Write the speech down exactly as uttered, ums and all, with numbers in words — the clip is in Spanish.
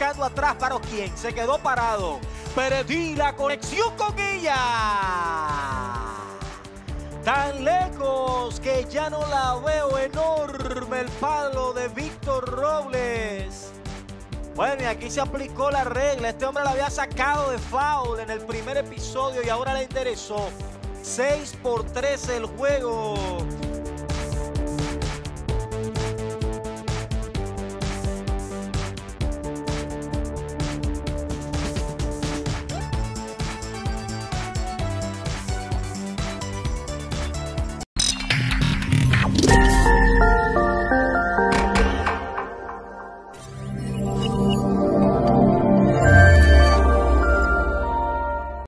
buscando atrás, ¿para quién? Se quedó parado. Perdí la conexión con ella. Tan lejos que ya no la veo. Enorme el palo de Víctor Robles. Bueno, y aquí se aplicó la regla. Este hombre la había sacado de foul en el primer episodio y ahora la enderezó. seis por tres el juego.